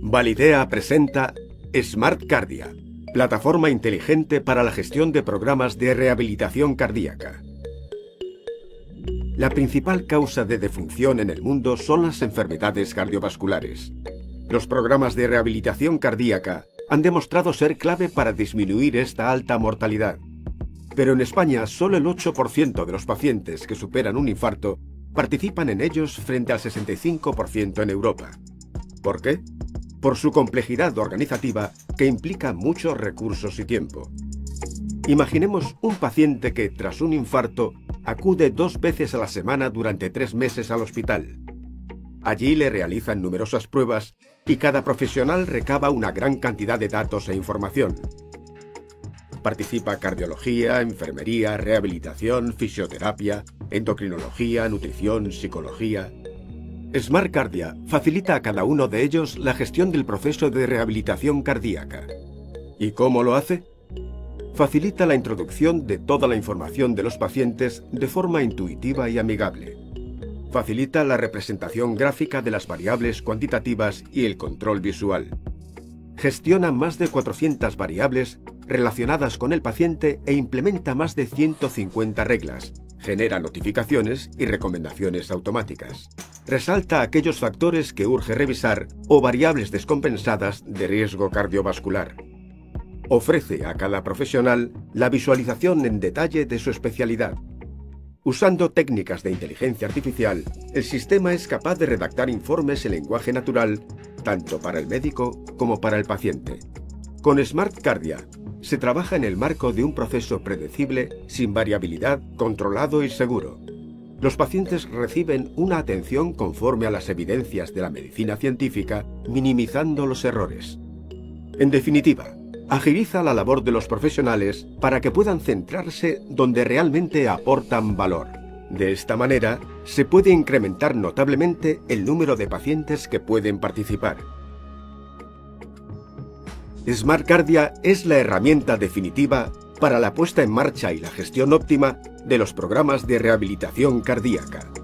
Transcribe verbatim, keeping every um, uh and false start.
Validea presenta Smart Cardia, plataforma inteligente para la gestión de programas de rehabilitación cardíaca. La principal causa de defunción en el mundo son las enfermedades cardiovasculares. Los programas de rehabilitación cardíaca han demostrado ser clave para disminuir esta alta mortalidad. Pero en España, solo el ocho por ciento de los pacientes que superan un infarto participan en ellos frente al sesenta y cinco por ciento en Europa. ¿Por qué? Por su complejidad organizativa que implica muchos recursos y tiempo. Imaginemos un paciente que, tras un infarto, acude dos veces a la semana durante tres meses al hospital. Allí le realizan numerosas pruebas y cada profesional recaba una gran cantidad de datos e información. Participa cardiología, enfermería, rehabilitación, fisioterapia, endocrinología, nutrición, psicología. Smart Cardia facilita a cada uno de ellos la gestión del proceso de rehabilitación cardíaca. ¿Y cómo lo hace? Facilita la introducción de toda la información de los pacientes de forma intuitiva y amigable. Facilita la representación gráfica de las variables cuantitativas y el control visual. Gestiona más de cuatrocientas variables relacionadas con el paciente e implementa más de ciento cincuenta reglas. Genera notificaciones y recomendaciones automáticas. Resalta aquellos factores que urge revisar o variables descompensadas de riesgo cardiovascular. Ofrece a cada profesional la visualización en detalle de su especialidad. Usando técnicas de inteligencia artificial, el sistema es capaz de redactar informes en lenguaje natural, tanto para el médico como para el paciente. Con Smart Cardia, se trabaja en el marco de un proceso predecible, sin variabilidad, controlado y seguro. Los pacientes reciben una atención conforme a las evidencias de la medicina científica, minimizando los errores. En definitiva, agiliza la labor de los profesionales para que puedan centrarse donde realmente aportan valor. De esta manera, se puede incrementar notablemente el número de pacientes que pueden participar. Smart Cardia es la herramienta definitiva para la puesta en marcha y la gestión óptima de los programas de rehabilitación cardíaca.